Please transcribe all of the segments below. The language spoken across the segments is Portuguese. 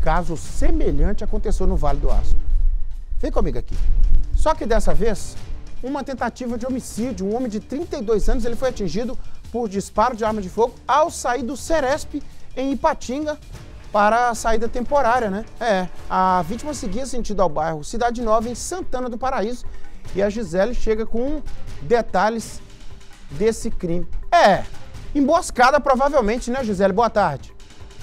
caso semelhante aconteceu no Vale do Aço. Vem comigo aqui. Só que dessa vez, uma tentativa de homicídio. Um homem de 32 anos ele foi atingido por disparo de arma de fogo ao sair do Ceresp em Ipatinga para a saída temporária, né? A vítima seguia sentido ao bairro Cidade Nova, em Santana do Paraíso, e a Gisele chega com detalhes desse crime. Emboscada provavelmente, né, Gisele? Boa tarde.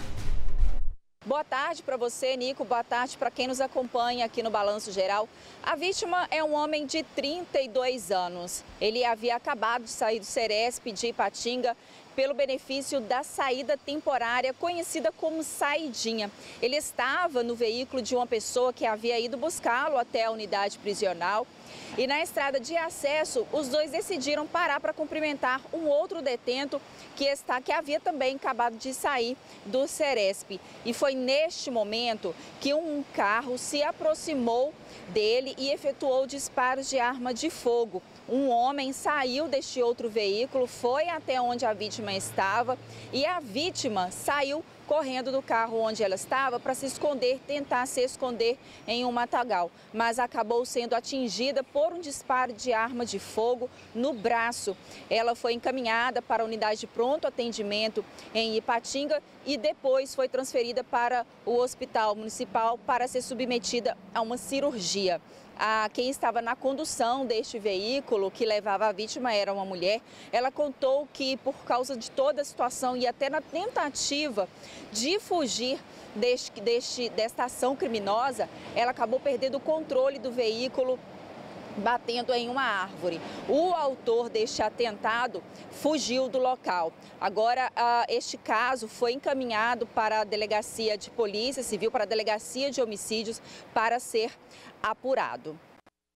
Boa tarde para você, Nico. Boa tarde para quem nos acompanha aqui no Balanço Geral. A vítima é um homem de 32 anos. Ele havia acabado de sair do Ceresp de Ipatinga pelo benefício da saída temporária, conhecida como saidinha. Ele estava no veículo de uma pessoa que havia ido buscá-lo até a unidade prisional. E na estrada de acesso, os dois decidiram parar para cumprimentar um outro detento que havia também acabado de sair do Ceresp. E foi neste momento que um carro se aproximou dele e efetuou disparos de arma de fogo. Um homem saiu deste outro veículo, foi até onde a vítima estava e a vítima saiu correndo do carro onde ela estava para se esconder, tentar se esconder em um matagal, mas acabou sendo atingida por um disparo de arma de fogo no braço. Ela foi encaminhada para a unidade de pronto atendimento em Ipatinga e depois foi transferida para o hospital municipal para ser submetida a uma cirurgia. Quem estava na condução deste veículo que levava a vítima era uma mulher. Ela contou que por causa de toda a situação e até na tentativa de fugir desta ação criminosa, ela acabou perdendo o controle do veículo, batendo em uma árvore. O autor deste atentado fugiu do local. Agora, este caso foi encaminhado para a Delegacia de Polícia Civil, para a Delegacia de Homicídios, para ser apurado.